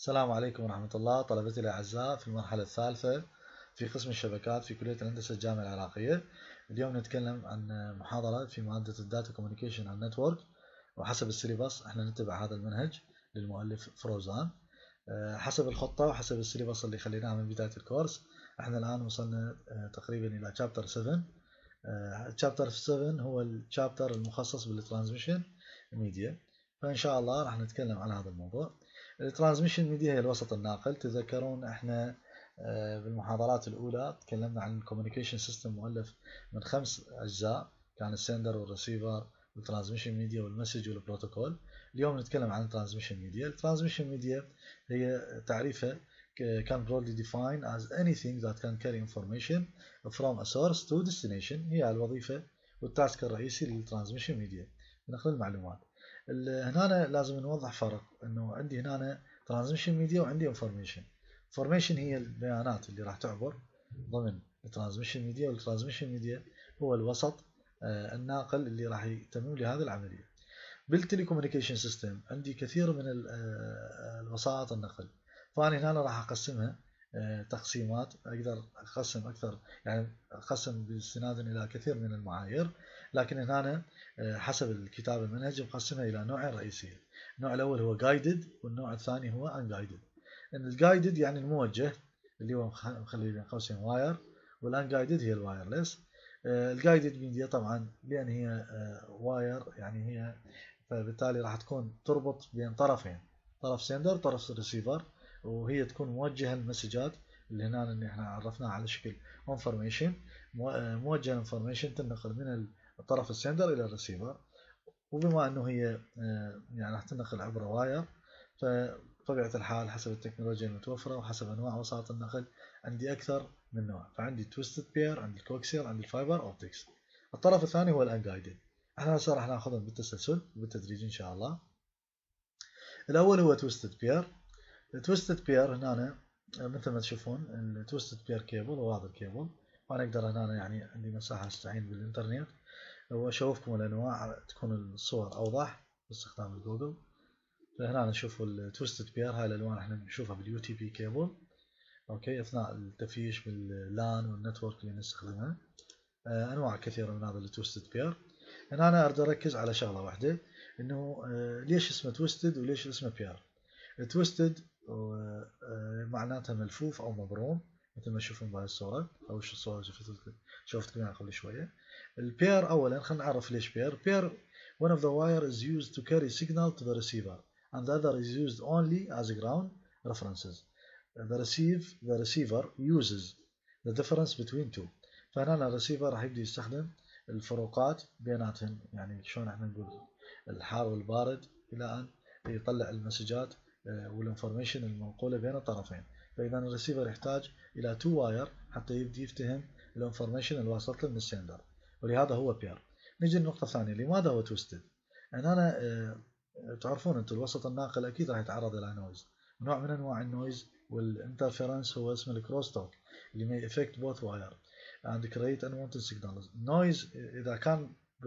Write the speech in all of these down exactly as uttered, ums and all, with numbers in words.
السلام عليكم ورحمة الله طلبتي الأعزاء في المرحلة الثالثة في قسم الشبكات في كلية الهندسة الجامعة العراقية. اليوم نتكلم عن محاضرة في مادة الداتا كوميونيكيشن اند نتورك، وحسب السيلبس احنا نتبع هذا المنهج للمؤلف فروزان. حسب الخطة وحسب السيلبس اللي خليناه من بداية الكورس، احنا الآن وصلنا تقريبا إلى شابتر سبعة. شابتر سبعة هو الشابتر المخصص بالترانسميشن ميديا، فإن شاء الله راح نتكلم عن هذا الموضوع. الترانسميشن ميديا هي الوسط الناقل. تذكرون احنا بالمحاضرات الأولى تكلمنا عن الكوميونيكيشن سيستم مؤلف من خمس أجزاء، كان السندر والريسيفر والترانسميشن ميديا والمسج والبروتوكول. اليوم نتكلم عن الترانسميشن ميديا. الترانسميشن ميديا هي تعريفها can broadly define as anything that can carry information from a source to destination. هي الوظيفة والتاسك الرئيسي للترانسميشن ميديا، نقل المعلومات. هنا لازم نوضح فرق، انه عندي هنا ترانسميشن ميديا وعندي انفورميشن. انفورميشن هي البيانات اللي راح تعبر ضمن الترانسميشن ميديا، والترانسميشن ميديا هو الوسط الناقل اللي راح يتمم لي هذه العمليه. بالتليكومونيكيشن سيستم عندي كثير من الوسائط النقل، فانا هنا راح اقسمها تقسيمات، اقدر اقسم اكثر، يعني اقسم باستناد الى كثير من المعايير، لكن هنا حسب الكتاب المنهجي مقسمها الى نوعين رئيسيين. النوع الاول هو جايدد، والنوع الثاني هو انجايدد. ان الجايدد يعني الموجه اللي هو مخلي بين قوسين واير، والانجايدد هي الوايرلس. الجايدد ميديا طبعا لان هي واير، يعني هي فبالتالي راح تكون تربط بين طرفين، طرف سندر وطرف ريسيفر، وهي تكون موجهه المسجات اللي هنا اللي احنا عرفناها على شكل انفورميشن. موجهه انفورميشن تنقل من الطرف السندر الى الريسيفر، وبما انه هي يعني راح تنقل عبر واير، فطبيعه الحال حسب التكنولوجيا المتوفره وحسب انواع وسائط النقل عندي اكثر من نوع. فعندي تويستد بير، عندي الكوكسيال، عندي الفايبر اوبتكس. الطرف الثاني هو الانجايدد. احنا هسه راح ناخذهم بالتسلسل وبالتدريج ان شاء الله. الاول هو تويستد بير. التويستد بير هنا مثل ما تشوفون التويستد بير كيبل، وهذا الكيبل، وانا اقدر هنا يعني عندي مساحه استعين بالانترنت واشوفكم الانواع تكون الصور اوضح باستخدام الجوجل. فهنا نشوف التويستد بير، هاي الالوان احنا نشوفها باليو تي بي كيبل، اوكي، اثناء التفييش باللان والنتورك اللي نستخدمها. آه انواع كثيره من هذا التويستد بير. هنا انا اريد اركز على شغله واحده، انه آه ليش اسمه تويستد وليش اسمه بير. التويستد آه آه معناتها ملفوف او مبروم، مثل ما تشوفون بهاي الصوره، او شو الصوره شفتكم شفتكم قبل شويه. البير اولا خلينا نعرف ليش بير. بير one of the wire is used to carry signal to the receiver and the other is used only as ground references. The receive the receiver uses the difference between two. فهنا الريسيفر راح يبدي يستخدم الفروقات بيناتهم، يعني شلون احنا نقول الحار والبارد، الى ان يطلع المسجات والانفورميشن المنقوله بين الطرفين. فاذا الريسيفر يحتاج الى تو واير حتى يبدي يفتهم الانفورميشن اللي وصلت له من السندر، ولهذا هو بير. نجي للنقطه الثانيه، لماذا هو تويستد؟ ان انا اه تعرفون انتم الوسط الناقل اكيد راح يتعرض الى نويز، نوع من انواع النويز والانترفيرنس هو اسمه الكروس توك، اللي may affect both wire and create unwanted signals. noise اذا كان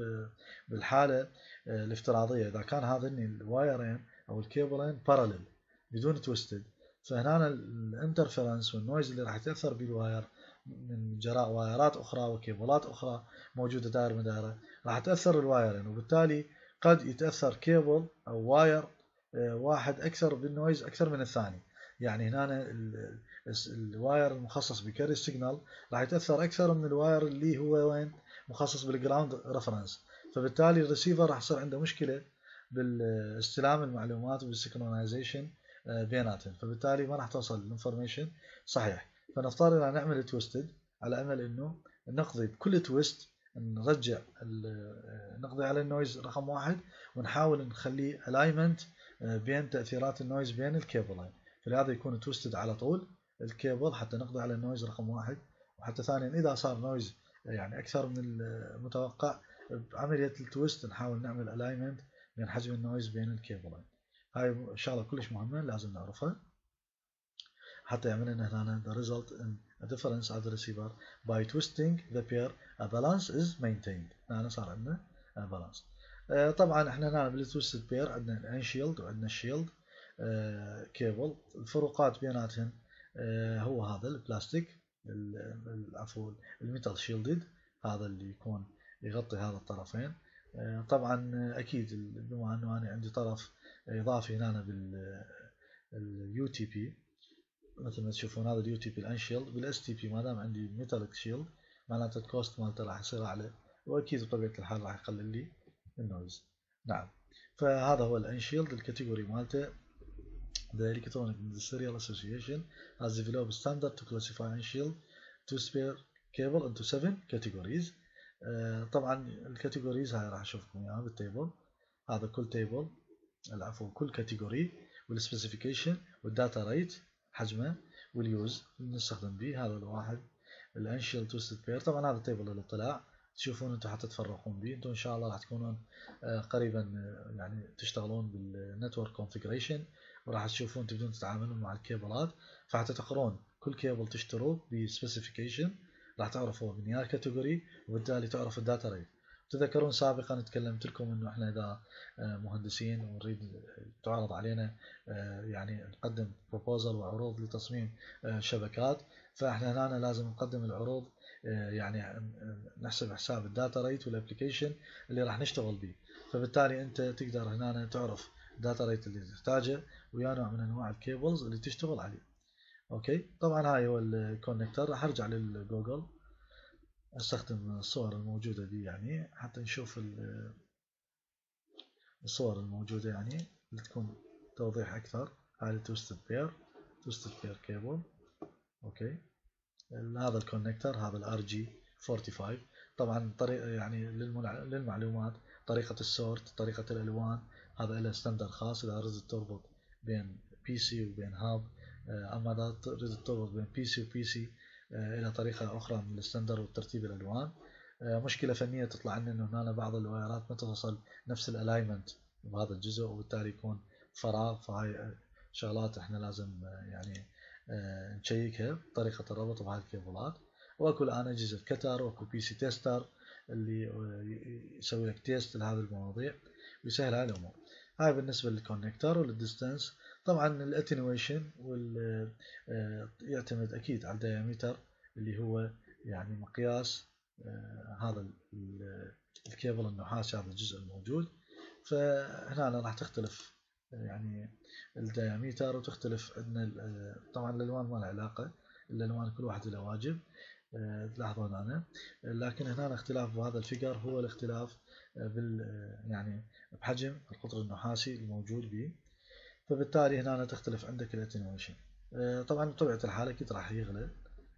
بالحاله الافتراضيه، اذا كان هذين الوايرين او الكيبلين باراليل بدون تويستد، فهنا الانترفيرنس والنويز اللي راح يتاثر بالواير من جراء وايرات اخرى وكيبلات اخرى موجوده دائره مدايره راح تاثر الوايرين، وبالتالي قد يتاثر كيبل او واير واحد اكثر بالنويز اكثر من الثاني. يعني هنا الواير المخصص بكاري السيجنال راح يتاثر اكثر من الواير اللي هو وين مخصص بالجراوند ريفرنس، فبالتالي الريسيفر راح يصير عنده مشكله بالاستلام المعلومات وبالسينكرونايزيشن بيناتهم، فبالتالي ما راح توصل الانفورميشن صحيح. فنفترض ان نعمل تويستد على امل انه نقضي بكل تويست نرجع نقضي على النويز رقم واحد، ونحاول نخليه الاينمنت بين تاثيرات النويز بين الكيبلين، فلهذا يكون تويستد على طول الكيبل حتى نقضي على النويز رقم واحد. وحتى ثانيا اذا صار نويز يعني اكثر من المتوقع بعمليه التويست نحاول نعمل الاينمنت بين حجم النويز بين الكيبلين. هاي شغله كلش مهمه لازم نعرفها حتى يعمل لنا هنا the result in a difference at the receiver by twisting the pair a balance is maintained. هنا صار عندنا balance. طبعا احنا هنا بالتويستد بير عندنا الانشيلد وعندنا الشيلد. كيبل. الفروقات بيناتهم هو هذا البلاستيك، عفوا الميتال شيلدد، هذا اللي يكون يغطي هذا الطرفين. طبعا اكيد بما انه انا عندي طرف اضافي هنا باليو تي بي، مثل ما تشوفون هذا اليو تي بي الانشيلد، بالاس تي بي ما دام عندي ميتاليك شيلد معناته الكوست مالته راح يصير اعلى، واكيد بطبيعه الحال راح يقلل لي النويز. نعم، فهذا هو الانشيلد. الكاتيجوري مالته The Electronic Industrial Association has developed standard to classify Shield to spare cable into seven categories. آه طبعا الكاتيجوريز هاي راح اشوفكم اياها بالتيبل. هذا كل تيبل، العفو كل كاتيجوري والسبيسيفيكيشن والداتا ريت حجمه واليوز اللي نستخدم به. هذا الواحد الانشيل توستد بير. طبعا هذا التيبل للاطلاع، تشوفون انتم حتى تفرقون به. انتم ان شاء الله راح تكونون آه قريبا آه يعني تشتغلون بالنتورك كونفيجريشن، وراح تشوفون تبدون تتعاملون مع الكيبلات، فحتى تقرون كل كيبل تشتروه بسبيسيفيكيشن راح تعرفوا من يا كاتيجوري، وبالتالي تعرف الداتا ريت. تذكرون سابقا تكلمت لكم انه احنا اذا مهندسين ونريد تعرض علينا يعني نقدم بروبوزل وعروض لتصميم شبكات، فاحنا هنا لازم نقدم العروض يعني نحسب حساب الداتا ريت والابلكيشن اللي راح نشتغل به. فبالتالي انت تقدر هنا تعرف الداتا ريت اللي تحتاجه ويا نوع من انواع الكيبلز اللي تشتغل عليه. اوكي، طبعا هاي هو الكونكتر. راح ارجع للجوجل استخدم الصور الموجوده دي يعني حتى نشوف الصور الموجوده يعني لتكون توضيح اكثر. هاي التوستد بير، توستد بير كيبل. اوكي، هذا الكونكتر، هذا الار جي خمسة وأربعين. طبعا طريقه يعني للمعلومات طريقه السورت، طريقه الالوان، هذا له ستاندر خاص اذا ردت تربط بين بي سي وبين هاب. اما اذا ردت تربط بين بي سي وبي سي الى طريقه اخرى من الستاندر وترتيب الالوان. مشكله فنيه تطلع لنا انه هنا بعض الوايرات ما تصل نفس الالاينمنت بهذا الجزء، وبالتالي يكون فراغ. فهاي شغلات احنا لازم يعني نشيكها طريقه الربط بهاي الكيبلات. واكو الان اجهزه كتر، واكو بي سي تيستر اللي يسوي لك تيست لهذه المواضيع ويسهل على الامور. هاي بالنسبه للكونكتر. وللديستانس طبعا الاتنويشن وال يعتمد اكيد على الديامتر اللي هو يعني مقياس هذا الكيبل النحاسي، هذا الجزء الموجود. فهنا راح تختلف يعني الديامتر وتختلف عندنا طبعا الالوان ما لها علاقه، الالوان كل واحد له واجب تلاحظون هنا، لكن هنا الاختلاف بهذا الفيجر هو الاختلاف بال يعني بحجم القطر النحاسي الموجود به. فبالتالي هنا تختلف عندك الاتنويشن. طبعا بطبيعه الحال اكيد راح يغلى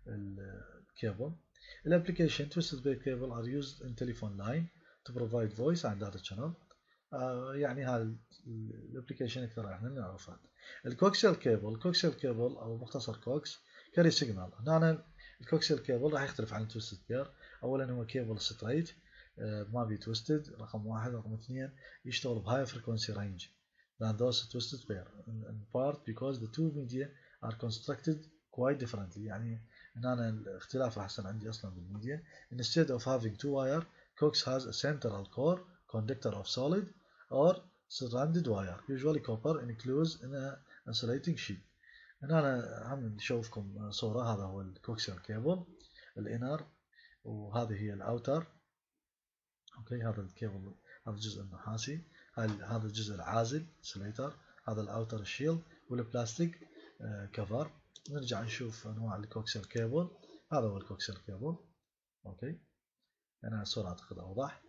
الكيبل. الابلكيشن twisted pair cable are used in telephone line to provide voice and data channel. آه يعني هذا الابلكيشن اكثر احنا نعرفها. الكوكسيال كيبل، الكوكسيال كيبل او مختصر كوكس كاري سيجنال. هنا الكوكسيال كيبل راح يختلف عن التويستد بير. اولا هو كيبل ستريت آه ما بي تويستد، رقم واحد. رقم اثنين يشتغل بهاي فريكونسي رينج than those twisted pair in part because the two media are constructed quite differently. يعني هنا الاختلاف راح يصير عندي اصلا بالميديا. Instead of having two wire, coax has a central core conductor of solid or surrounded wire, usually copper, enclosed in a insulating sheet. هنا أنا هم نشوفكم صورة. هذا هو الكوكسيال كيبل الانر، وهذه هي الاوتر. اوكي، هذا الكيبل هذا الجزء النحاسي، هذا الجزء العازل سليتر، هذا الاوتر الشيلد، والبلاستيك كفر. نرجع نشوف انواع الكوكسيال كيبل. هذا هو الكوكسيال كيبل. اوكي، انا الصورة اعتقد اوضح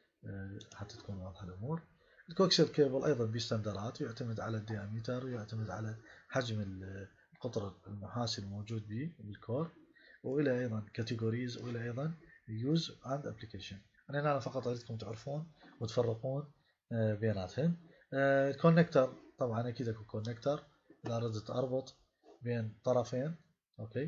حتى تكون واضحة الامور. الكوكسيال كيبل ايضا بستاندرات، يعتمد على الديامتر ويعتمد على حجم القطر النحاسي الموجود به بالكور، والى ايضا كاتيجوريز، والى ايضا يوز اند ابلكيشن. انا هنا فقط اريدكم تعرفون وتفرقون بيناتهم. الكونكتر طبعا اكيد اكو كونكتر اذا ردت اربط بين طرفين. اوكي،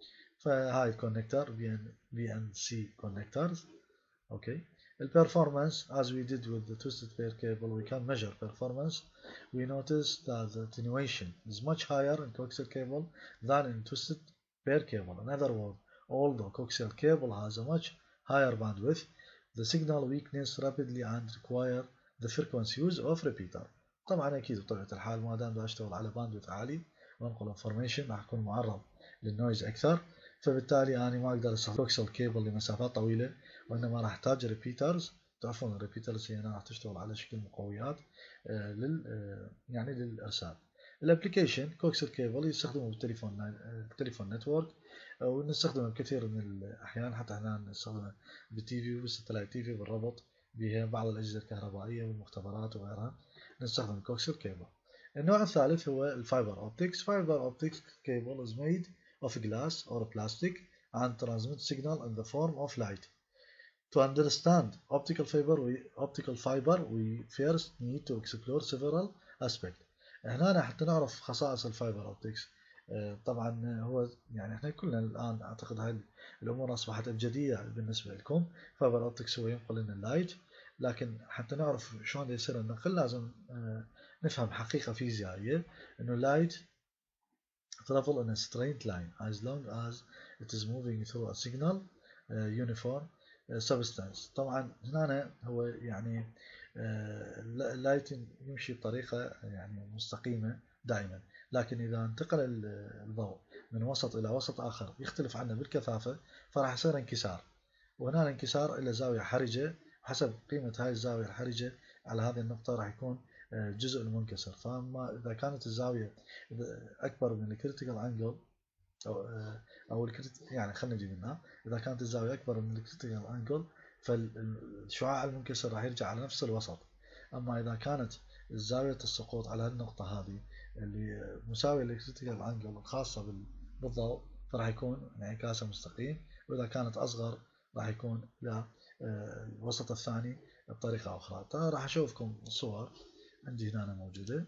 فهاي الكونكتر بين بي ان سي كونكترز. اوكي، البرفورمانس as we did with the twisted pair cable we can measure performance. We notice that the attenuation is much higher in coaxial cable than in twisted pair cable. In other words, although coaxial cable has a much higher bandwidth, the signal weakness rapidly and require the frequency use of repeater. طبعا اكيد بطبيعه الحال ما دام اشتغل على باندويث عالي وانقل انفورميشن راح اكون معرض للنويز اكثر، فبالتالي انا ما اقدر استخدم كوكسل كيبل لمسافات طويله، وانما راح احتاج ريبيترز. تعرفون الريبيترز هي راح تشتغل على شكل مقويات آه لل آه يعني للارسال. الابلكيشن كوكسل كيبل يستخدمه بالتليفون بالتليفون نتورك، ونستخدمه بكثير من الاحيان، حتى احنا نستخدمه بالتي في وبالستلايت تي في بالربط بها بعض الاجهزه الكهربائيه والمختبرات وغيرها، نستخدم كوكسل كيبل. النوع الثالث هو الفايبر اوبتكس. فايبر اوبتكس cable is made of glass or plastic and transmit signal in the form of light. To understand optical fiber we optical fiber we first need to explore several aspects. هنا حتى نعرف خصائص الفايبر اوبتكس. طبعا هو يعني احنا كلنا الان اعتقد هاي الامور اصبحت ابجديه بالنسبه لكم. فايبر اوبتكس هو ينقل لنا اللايت، لكن حتى نعرف شلون يصير النقل لازم نفهم حقيقه فيزيائيه انه اللايت travel in a straight line as long as it is moving through a signal uh, uniform uh, substance. طبعا هنا هو يعني اللايت يمشي بطريقه يعني مستقيمه دائما، لكن اذا انتقل الضوء من وسط الى وسط اخر يختلف عنه بالكثافه فراح يصير انكسار، وهنا الانكسار الى زاويه حرجه، وحسب قيمه هاي الزاويه الحرجه على هذه النقطه راح يكون الجزء المنكسر. فاما اذا كانت الزاويه اكبر من الكريتيكال انجل او او يعني خلينا نجي منها، اذا كانت الزاويه اكبر من الكريتيكال انجل فالشعاع المنكسر راح يرجع على نفس الوسط. اما اذا كانت زاويه السقوط على النقطه هذه اللي مساويه للكريتيكال انجل الخاصه بالضوء فراح يكون انعكاسه مستقيم، واذا كانت اصغر راح يكون لا الوسط الثاني بطريقه اخرى. طبعا راح اشوفكم صور عندي هنا موجوده،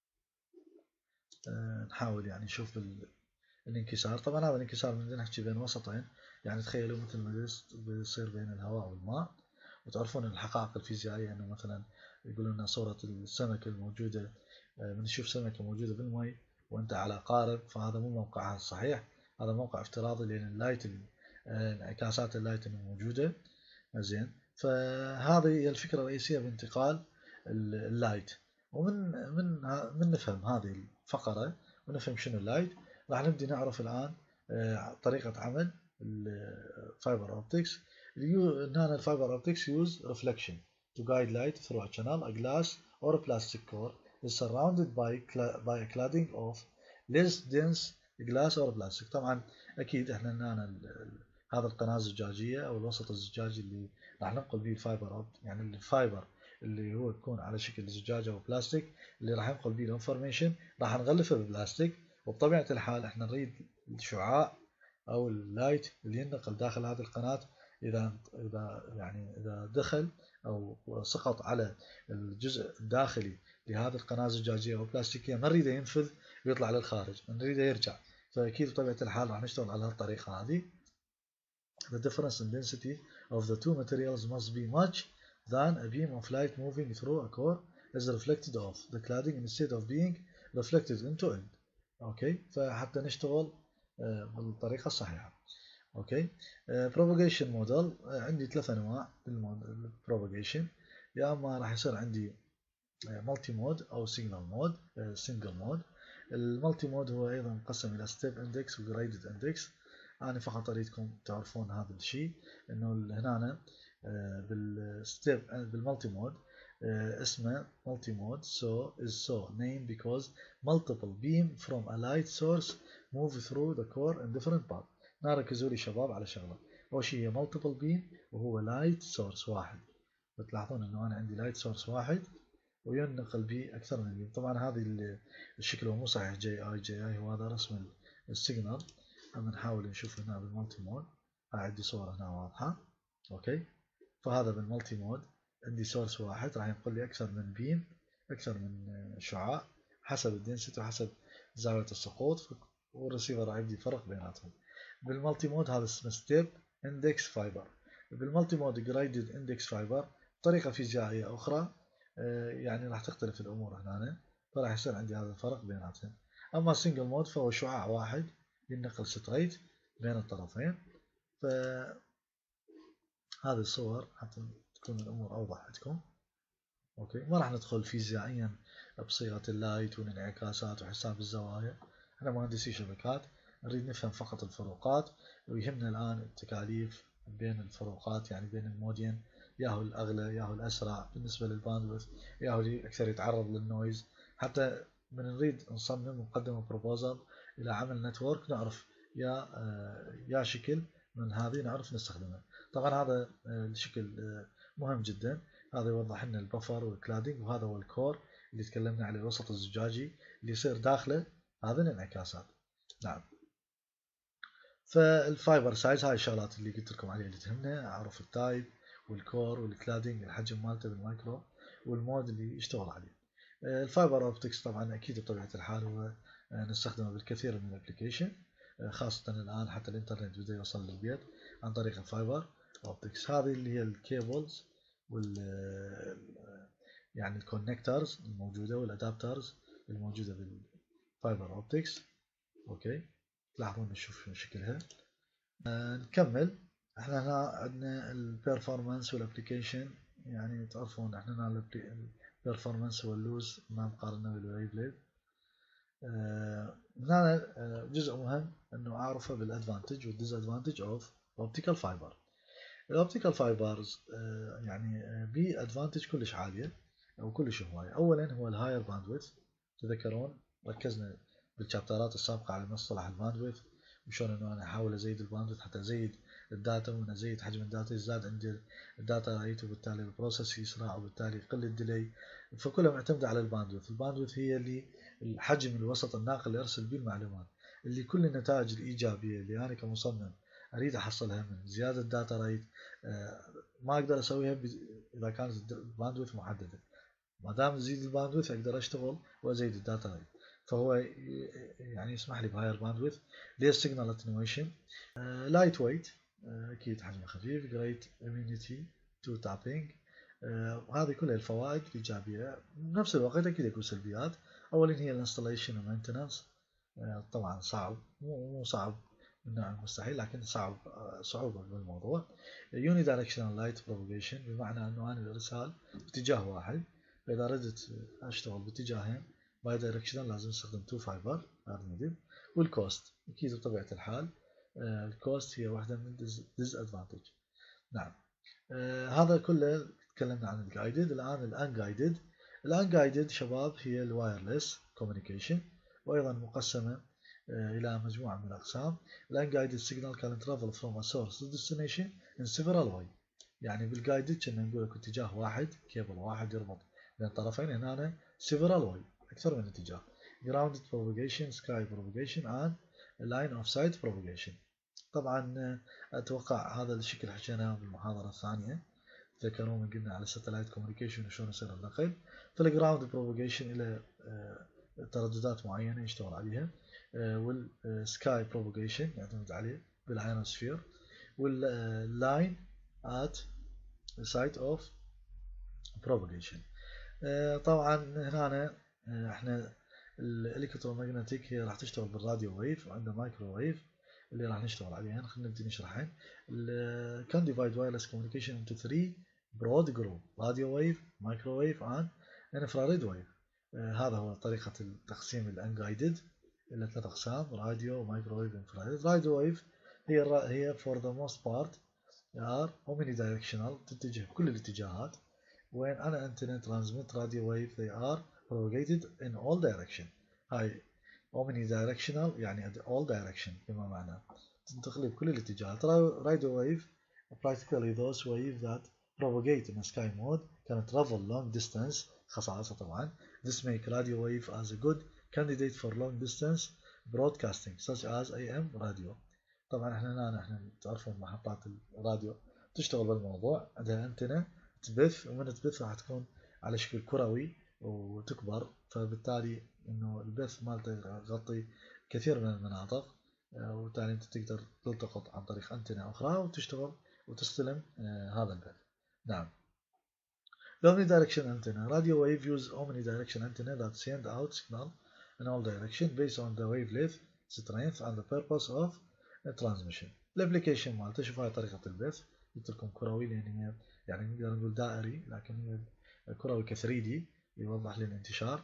نحاول يعني نشوف الانكسار. طبعا هذا الانكسار من نحكي بين وسطين، يعني تخيلوا مثل ما بيصير بين الهواء والماء. وتعرفون الحقائق الفيزيائيه انه مثلا يقولون لنا صوره السمكه الموجوده، من نشوف سمكه موجوده بالماء وانت على قارب فهذا مو موقعها الصحيح، هذا موقع افتراضي لان اللايت انعكاسات اللايت الموجوده. زين، فهذه هي الفكره الرئيسيه بانتقال اللايت. ومن من من نفهم هذه الفقره ونفهم شنو اللايت، راح نبدي نعرف الان طريقه عمل الفايبر اوبتكس. هنا الفايبر اوبتكس use reflection to guide light through a channel. A glass or a plastic core is surrounded by by a cladding of less dense glass or plastic. طبعا اكيد احنا هنا هذا القناه الزجاجيه او الوسط الزجاجي اللي راح ننقل به الفايبر اوبت، يعني الفايبر اللي هو يكون على شكل زجاجه او بلاستيك اللي راح ينقل به الانفورميشن راح نغلفه ببلاستيك. وبطبيعه الحال احنا نريد الشعاع او اللايت اللي ينقل داخل هذه القناه اذا اذا يعني اذا دخل او سقط على الجزء الداخلي لهذه القناه الزجاجيه او بلاستيكيه ما نريده ينفذ ويطلع للخارج، نريده يرجع. فاكيد بطبيعه الحال راح نشتغل على هالطريقه هذه. The difference in density of the two materials must be much than a beam of light moving through a core is reflected off the cladding instead of being reflected into it. اوكي، فحتى نشتغل بالطريقه الصحيحه. اوكي، propagation model عندي ثلاث انواع للبروباجيشن، يا اما راح يصير عندي مالتي مود او سيجنال مود سنجل مود. المالتي مود هو ايضا مقسم الى ستيب اندكس وجريدد اندكس. انا فقط اريدكم تعرفون هذا الشيء انه هنا بالستيب بالمالتي مود اسمه multi mode so is so named because multiple beam from a light source move through the core in different paths. نركزوا لي شباب على شغله، اول شيء هي multiple beam وهو light source واحد. بتلاحظون انه انا عندي light source واحد وينقل به اكثر من beam. طبعا هذه الشكل هو مو صحيح جي اي جي اي، هو هذا رسم السيجنال. اما نحاول نشوف هنا بالمالتي مود، عندي صوره هنا واضحه. اوكي، فهذا بالمالتي مود عندي سورس واحد راح ينقل لي اكثر من بيم، اكثر من شعاع حسب الدنسيتي وحسب زاويه السقوط، والريسيفر راح يبدي يفرق بيناتهم. بالمالتي مود هذا اسمه ستيب اندكس فايبر. بالمالتي مود جريدد اندكس فايبر طريقه فيزيائيه اخرى، يعني راح تختلف الامور هنا، فراح يصير عندي هذا الفرق بيناتهم. اما سنجل مود فهو شعاع واحد ينقل ستريت بين الطرفين. ف هذه الصور حتى تكون الامور اوضح عندكم. اوكي، ما راح ندخل فيزيائيا بصيغة اللايت والانعكاسات وحساب الزوايا. احنا مهندسي شبكات نريد نفهم فقط الفروقات، ويهمنا الآن التكاليف بين الفروقات، يعني بين المودين، ياهو الأغلى ياهو الأسرع بالنسبة للباندويث، ياهو اللي أكثر يتعرض للنويز. حتى من نريد نصمم ونقدم بروبوزل إلى عمل نتورك نعرف يا يا شكل من هذه نعرف نستخدمه. طبعا هذا الشكل مهم جدا، هذا يوضح لنا البفر والكلادنج، وهذا هو الكور اللي تكلمنا عليه، الوسط الزجاجي اللي يصير داخله هذه الانعكاسات. نعم. فالفايبر سايز هاي الشغلات اللي قلت لكم عليها اللي تهمنا، اعرف التايب والكور والكلادنج الحجم مالته بالمايكرو والمود اللي يشتغل عليه. الفايبر اوبتكس طبعا اكيد بطبيعه الحال هو نستخدمه بالكثير من الابلكيشن، خاصه الان حتى الانترنت بدا يوصل للبيت عن طريق الفايبر اوبتكس. هذه اللي هي الكيبلز وال يعني الكونكترز الموجوده والادابترز الموجوده بالفايبر اوبتكس. اوكي، تلاحظون نشوف شكلها. آه نكمل. احنا هنا عندنا البيرفورمانس والابلكيشن، يعني تعرفون احنا هنا البيرفورمانس هو اللوز ما مقارنه بالويف ليد. آه هنا آه جزء مهم انه اعرفه بالادفانتج والديز ادفانتج اوف اوبتيكال فايبر. الاوبتيكال فايبرز آه يعني آه بي ادفانتج كلش عاليه او كلش هوايه. اولا هو الهاير باندويث، تذكرون ركزنا بالشابترات السابقه على مصطلح الباندويث وشون انه انا احاول ازيد الباندويث حتى ازيد الداتا، ومن ازيد حجم الداتا يزداد عندي الداتا رايت، وبالتالي البروسيس يسرع، وبالتالي يقل الديلي. فكلها معتمده على الباندويث. الباندويث هي اللي الحجم الوسط الناقل اللي ارسل به المعلومات، اللي كل النتائج الايجابيه اللي انا كمصمم اريد احصلها من زياده الداتا رايت آه ما اقدر اسويها اذا كانت الباندويث محدده. ما دام تزيد الباندويث اقدر اشتغل وازيد الداتا رايت، فهو يعني يسمح لي بهاير باندويث. ليه السيجنال اتنويشن، لايت ويت اكيد حجمه خفيف، جريت اميونيتي تو تابينج. وهذه كلها الفوائد الايجابيه. بنفس الوقت اكيد يكون سلبيات. اولا هي الانستليشن ومينتنس، طبعا صعب، مو صعب من نوع المستحيل لكن صعب صعوبه بالموضوع. يوني دايركشنال لايت بروباجيشن، بمعنى انه انا الارسال باتجاه واحد، فاذا ردت اشتغل باتجاهين باي دايركشنال لازم استخدم تو فايبر ار نيدد. والكوست اكيد بطبيعه الحال الكوست هي واحده من ديز ادفانتج. نعم. آه هذا كله تكلمنا عن الجايدد. الان الان جايدد الان جايدد شباب هي الوايرلس كوميونيكيشن، وايضا مقسمه آه الى مجموعه من الاقسام. الان جايدد سيجنال كان ترافل فروم ا سورس تو ديستنيشن ان سيفرال واي. يعني بالجايدد كنا نقول لك اتجاه واحد، كيبل واحد يربط بين الطرفين، هنا سيفرال واي اكثر من اتجاه. grounded propagation, sky propagation and line of sight propagation. طبعا اتوقع هذا الشكل حكيناه بالمحاضره الثانيه، تذكرون قلنا على الساتلايت كوميونيكيشن وشلون يصير النقل. فالجراوند بروباجيشن الى ترددات معينه يشتغل عليها، والسكاي بروباجيشن يعتمد عليه بالايونوسفير، واللاين ات سايت اوف بروباجيشن. طبعا هنا احنا الالكترومagnetic هي راح تشتغل بالراديو ويف، وعندنا مايكرو ويف اللي راح نشتغل عليها. خلينا نبدي نشرحها. can divide wireless communication into three broad group: radio wave, microwave and infrared wave. آه هذا هو طريقة التقسيم الانجايدد إلى ثلاث أقسام: راديو، مايكروويف، انفراريد. راديو ويف هي هي for the most part are omnidirectional، تتجه بكل الاتجاهات. when an antenna transmit radio wave they are propagated in all direction. هاي omnidirectional يعني all direction بما معناه تنتقل بكل الاتجاهات. radio wave practically those waves that propagate in a sky mode can travel long distance. خصائصها طبعا this make radio wave as a good candidate for long distance broadcasting such as A M radio. طبعا احنا هنا احنا تعرفون محطات الراديو تشتغل بالموضوع، عندها انتنة تبث، ومن تبث راح تكون على شكل كروي وتكبر، فبالتالي انه البث مالته يغطي كثير من المناطق، وبالتالي انت تقدر تلتقط عن طريق انتنة اخرى وتشتغل وتستلم هذا البث. نعم. Omnidirection antenna. Radio wave use omnidirection antenna that send out signal in all directions based on the wavelength, strength and the purpose of transmission. الابليكيشن مالته شوف هاي طريقة البث، قلت لكم كروي لان هي يعني نقدر نقول دائري، لكن هي كروي ك ثري دي يوضح لي الانتشار.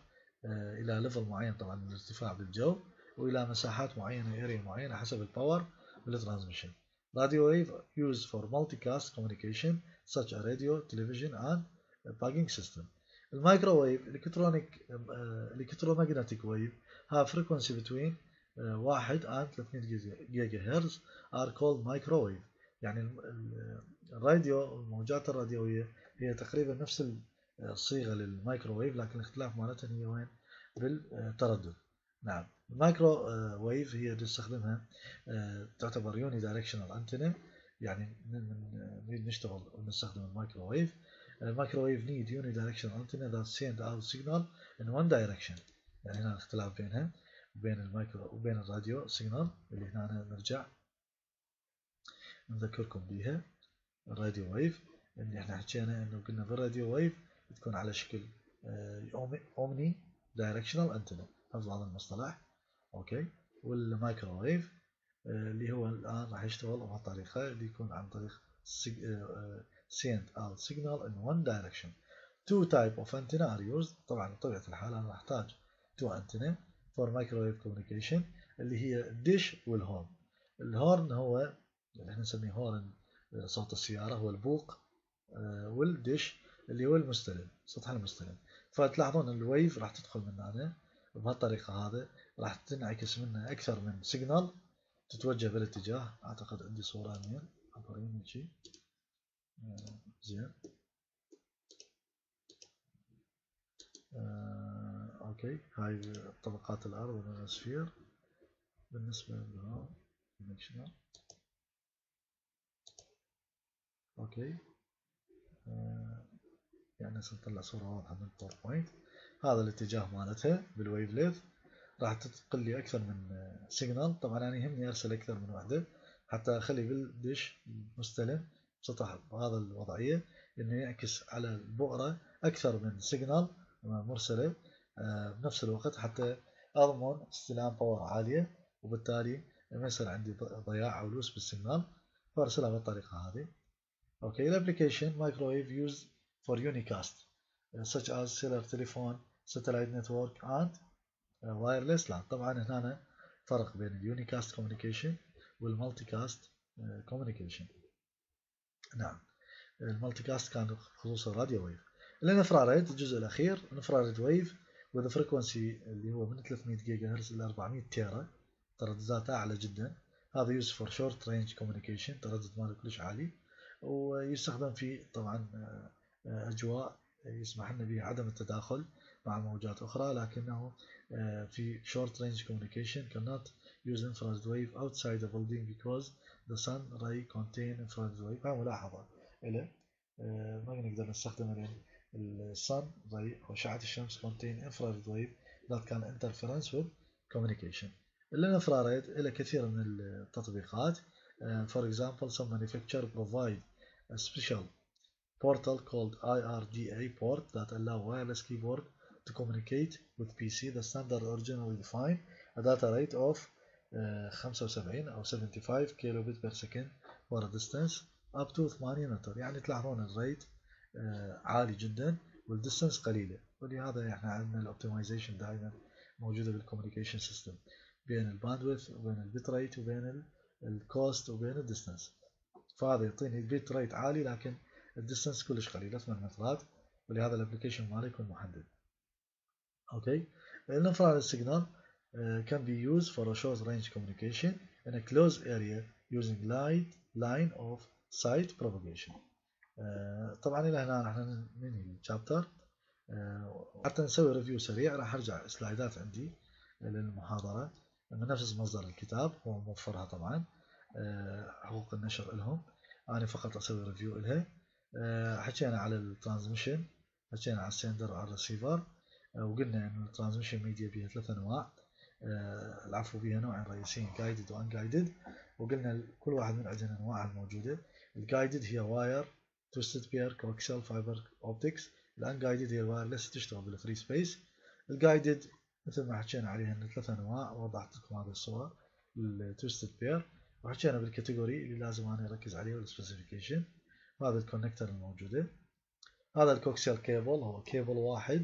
إلى ليفل معين طبعا من الارتفاع بالجو، وإلى مساحات معينة اريا معينة حسب الباور بالترانسميشن. Radio wave used for multicast communication such as radio, television and bugging system. الميكروويف electronic uh, electromagnetic wave have frequency between uh, واحد and ثلاثمية جيجا هرتز are called microwave. يعني الراديو الموجات الراديوية هي تقريبا نفس الصيغة للميكروويف، لكن الاختلاف مالتها هي وين؟ بالتردد. نعم، المايكرو ويف هي نستخدمها تعتبر يوني دايركشنال انتنا، يعني نريد نشتغل ونستخدم المايكرو ويف. المايكرو ويف نيد يوني دايركشنال انتنا that send out signal in one direction. يعني هنا الاختلاف بينها وبين المايكرو وبين الراديو سيجنال اللي هنا نرجع نذكركم بيها. الراديو ويف اللي احنا حكينا انه قلنا بالراديو ويف تكون على شكل اومني دايركشنال انتنا، حفظ هذا المصطلح. اوكي. والمايكروويف اللي هو الان راح يشتغل بهالطريقه، اللي يكون عن طريق send out signal in one direction. Two type of antenna are used. طبعا بطبيعه الحال انا احتاج two antenna for microwave communication اللي هي الديش والهورن. الهورن هو اللي احنا نسميه هورن صوت السياره، هو البوق، والديش اللي هو المستلم، سطح المستلم. فتلاحظون الويف راح تدخل من هنا بهالطريقة، هذا راح تنعكس منه أكثر من سيجنال تتوجه بالاتجاه. أعتقد عندي صورة مين أوريني شيء زين. آه، أوكي. هاي طبقات الأرض والأتموسفير بالنسبة لها كونكشنال. أوكي. آه، يعني سنطلع صورة واضحة من الباوربوينت. هذا الاتجاه مالتها بالويف ليث راح تنقل لي اكثر من سيجنال. طبعا انا يهمني ارسل اكثر من وحده حتى اخلي بالدش مستلم سطح بهذا الوضعيه انه يعكس على البؤره اكثر من سيجنال مرسله بنفس الوقت، حتى اضمن استلام باور عاليه، وبالتالي ما يصير عندي ضياع او لوس بالسيجنال، فارسلها بالطريقه هذه. اوكي. الابلكيشن مايكروويف يوز for unicast such as cellular telephone, satellite network and wireless LAN. طبعا هنا فرق بين اليونيكاست كوميونيكيشن والمالتيكاست كوميونيكيشن. نعم، المالتيكاست كان خصوصا راديو ويف. الانفراريد الجزء الاخير، انفراريد ويف with frequency اللي هو من ثلاثمية جيجا هرتز الى أربعمية تيرا، ترددات اعلى جدا. هذا used for short range communication، تردد ماله كلش عالي، ويستخدم في طبعا اجواء يسمح لنا به عدم التداخل مع موجات اخرى، لكنه في short range communication cannot use infrared wave outside the building because the sun ray contain infrared wave. هاي ملاحظة إلى ما نقدر نستخدمها لأن السن ray أو أشعة الشمس contain infrared wave that can interference with communication. الانفراريد إلى كثير من التطبيقات. for example some manufacturers provide a special portal called I R D A port that allow wireless keyboard to communicate with P C. The standard originally defined a data rate of uh, خمسة وسبعين أو خمسة وسبعين kilobit per second for a distance up to ثمانية متر. يعني تلاحظون الريت uh, عالي جدا والديستنس قليلة، ولهذا احنا عندنا الاوبتمايزيشن دائما موجودة بالكوميونيكيشن سيستم بين الباندويث وبين البيت ريت وبين الكوست وبين الديستنس. فهذا يعطيني البيت ريت عالي لكن الديستنس كلش قليلة ثمان مترات، ولهذا الابلكيشن ماله يكون محدد. اوكي. الانفراريد سيجنال can be used for a short range communication in a closed area using light line of sight propagation. طبعا الى هنا راح ننهي الشابتر. حتى نسوي ريفيو سريع راح ارجع سلايدات عندي للمحاضرة من نفس مصدر الكتاب، هو موفرها طبعا، حقوق النشر لهم، انا فقط اسوي ريفيو لها. حكينا على الترانسميشن، حكينا على السندر وعلى الريسيفر، وقلنا ان الترانسميشن ميديا بيها ثلاث انواع، العفو بيها نوعين رئيسيين جايدد وان جايدد، وقلنا كل واحد من عندنا انواع الموجوده. الجايدد هي واير تويستد بير كوكسيال فايبر اوبتكس، الان جايدد هي وايرلس تشتغل بالفري سبيس. الجايدد مثل ما حكينا عليها ان ثلاث انواع، وضحت لكم هذه الصور التويستد بير، وحكينا بالكاتيجوري اللي لازم انا اركز عليه والسبيسيفيكيشن. هذا الكونكتر الموجوده، هذا الكوكسيال كيبل هو كيبل واحد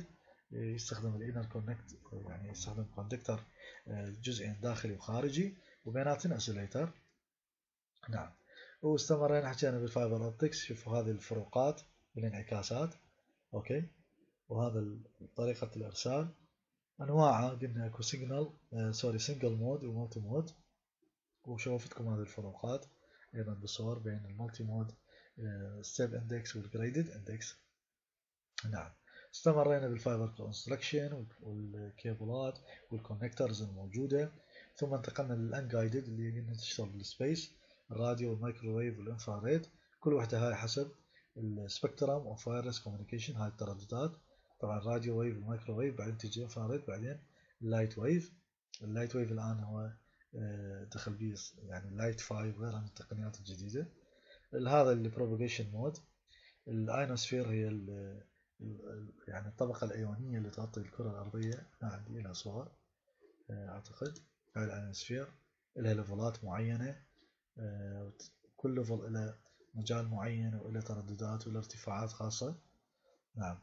يستخدم الانر كونكت، يعني يستخدم كوندكتر جزئين داخلي وخارجي، وبيناتهم انسوليتر. نعم. واستمرينا حكينا بالفايبر اوبتكس. شوفوا هذه الفروقات بالانعكاسات. اوكي. وهذا طريقة الارسال. انواعها قلنا اكو سيجنال سوري سنجل مود ومالتي مود، وشوفتكم هذه الفروقات ايضا بالصور بين المالتي مود ستيب اندكس والجريدد اندكس. نعم. استمرينا بالفايبر كونستراكشن والكيبلات والكونكترز الموجودة، ثم انتقلنا للانجايدد اللي قلنا تشتغل بالسبيس، الراديو والمايكروويف والانفراريد، كل وحدة هاي حسب السبكترم اوف وايرلس كوميونيكيشن. هاي الترددات طبعا الراديو ويف والمايكروويف، بعدين تجي انفراريد، بعدين اللايت ويف. اللايت ويف الان هو دخل بيه يعني اللايت فايف وغيرها من التقنيات الجديدة. هذا البروباجيشن مود. الاينوسفير هي ال يعني الطبقة الأيونية اللي تغطي الكرة الأرضية. هنا عندي لها صور أعتقد. هاي الأيونوسفير لها ليفلات معينة، كل ليفل له مجال معين وله ترددات وله ارتفاعات خاصة. نعم.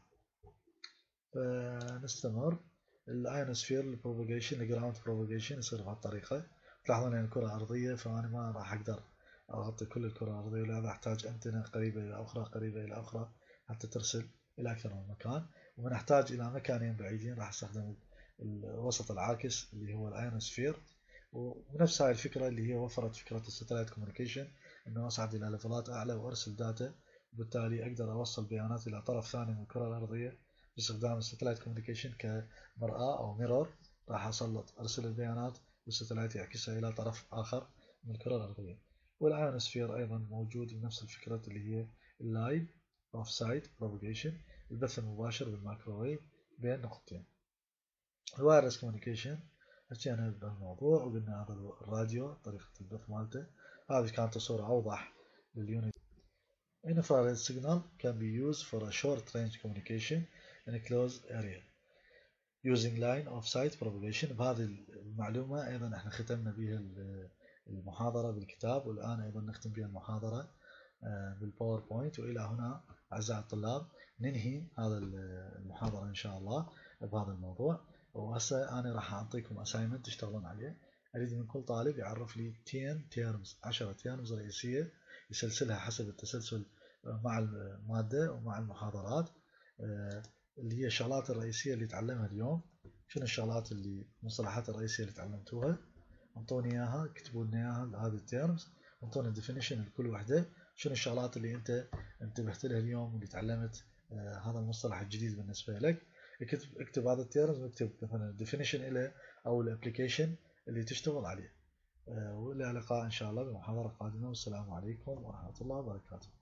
فنستمر. الايونوسفير البروباجيشن الجراوند بروباجيشن يصير بهالطريقة. تلاحظون يعني الكرة الأرضية، فأنا ما راح أقدر أغطي كل الكرة الأرضية، ولهذا أحتاج أنتنة قريبة إلى أخرى قريبة إلى أخرى حتى ترسل إلى أكثر من مكان. ومن أحتاج إلى مكانين بعيدين راح أستخدم الوسط العاكس اللي هو الايونوسفير. ونفس هاي الفكرة اللي هي وفرت فكرة الساتلايت كوميونيكيشن، إنه أصعد إلى ليفلات أعلى وأرسل داتا، وبالتالي أقدر أوصل بيانات إلى طرف ثاني من الكرة الأرضية باستخدام الساتلايت كوميونيكيشن كمرآة أو ميرور. راح أسلط أرسل البيانات والساتلايت يعكسها إلى طرف آخر من الكرة الأرضية. والايونوسفير أيضا موجود بنفس الفكرة اللي هي اللايف أوف سايت بروباجيشن، البث المباشر بالمايكروويف بين نقطتين. الوايرلس كوميونيكيشن حكينا بهالموضوع وقلنا هذا الراديو طريقة البث مالته. هذه كانت صورة أوضح لليونت. Infrared signal can be used for a short range communication in a closed area using line of sight propagation. بهذه المعلومة أيضا احنا ختمنا بها المحاضرة بالكتاب، والآن أيضا نختم بها المحاضرة بالباوربوينت. وإلى هنا أعزائي الطلاب ننهي هذا المحاضرة إن شاء الله بهذا الموضوع. وهسه أنا راح أعطيكم assignment تشتغلون عليه. أريد من كل طالب يعرف لي عشرة terms عشرة terms رئيسية يسلسلها حسب التسلسل مع المادة ومع المحاضرات، اللي هي الشغلات الرئيسية اللي تعلمها اليوم. شنو الشغلات اللي المصطلحات الرئيسية اللي تعلمتوها؟ انطوني اياها، اكتبوا لنا اياها هذه التيرمز، انطوني ديفينيشن لكل وحدة. شنو الشغلات اللي انت انتبهت لها اليوم واللي تعلمت آه هذا المصطلح الجديد بالنسبة لك. اكتب اكتب هذا التيرمز، واكتب مثلا ديفينيشن له او الابلكيشن اللي تشتغل عليه. آه والى اللقاء ان شاء الله بمحاضرة قادمة، والسلام عليكم ورحمة الله وبركاته.